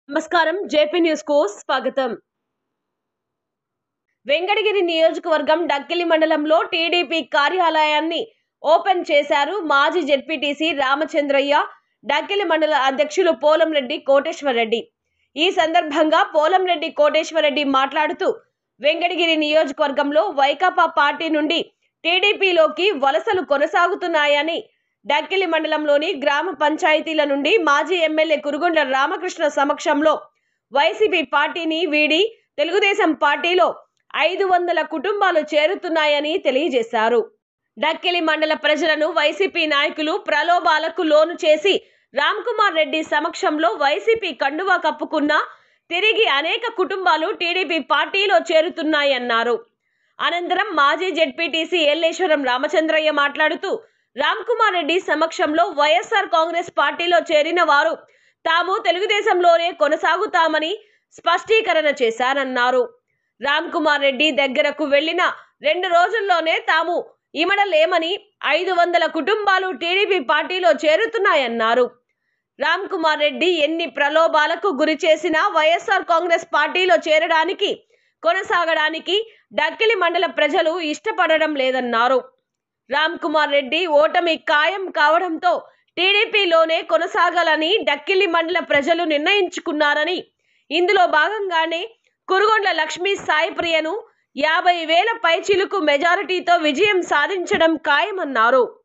నమస్కారం JP news కు స్వాగతం. వెంకటగిరి నియోజకవర్గం డక్కిలి మండలంలో టీడీపీ కార్యాలయాన్ని ఓపెన్ చేశారు మాజీ జెడ్పీటీసీ రామచంద్రయ్య, డక్కిలి మండల అధ్యక్షులు పోలంరెడ్డి కోటేశ్వరరెడ్డి. ఈ సందర్భంగా పోలంరెడ్డి కోటేశ్వరరెడ్డి మాట్లాడుతూ వెంకటగిరి నియోజకవర్గంలో వైకాపా పార్టీ నుండి టీడీపీలోకి వలసలు కొనసాగుతున్నాయని, డక్కిలి మండలంలోని గ్రామ పంచాయతీల నుండి మాజీ ఎమ్మెల్యే కురుగొండ్ల రామకృష్ణ సమక్షంలో వైసీపీ పార్టీని వీడి తెలుగుదేశం పార్టీలో 500 కుటుంబాలు చేరుతున్నాయని తెలియజేశారు. డక్కిలి మండల ప్రజలను వైసీపీ నాయకులు ప్రలోభాలకు లోను చేసి రామ్కుమార్ రెడ్డి సమక్షంలో వైసీపీ కండువా కప్పుకున్నా తిరిగి అనేక కుటుంబాలు టీడీపీ పార్టీలో చేరుతున్నాయన్నారు. అనంతరం మాజీ జెడ్పీటీసీ ఎల్లేశ్వరం రామచంద్రయ్య మాట్లాడుతూ రామ్కుమార్ రెడ్డి సమక్షంలో వైఎస్ఆర్ కాంగ్రెస్ పార్టీలో చేరిన వారు తాము తెలుగుదేశంలోనే కొనసాగుతామని స్పష్టీకరణ చేశారన్నారు. రామ్కుమార్ రెడ్డి దగ్గరకు వెళ్లిన 2 రోజుల్లోనే తాము ఇమడలేమని 500 కుటుంబాలు టీడీపీ పార్టీలో చేరుతున్నాయన్నారు. రామ్కుమార్ రెడ్డి ఎన్ని ప్రలోభాలకు గురి చేసినా వైఎస్ఆర్ కాంగ్రెస్ పార్టీలో చేరడానికి కొనసాగడానికి డక్కిలి మండల ప్రజలు ఇష్టపడడం లేదన్నారు. రామ్కుమార్ రెడ్డి ఓటమి ఖాయం కావడంతో టీడీపీలోనే కొనసాగాలని డక్కిలి మండల ప్రజలు నిర్ణయించుకున్నారని, ఇందులో భాగంగానే కురుగొండ్ల లక్ష్మీ సాయిప్రియను 50,000 పైచిలుకు మెజారిటీతో విజయం సాధించడం ఖాయమన్నారు.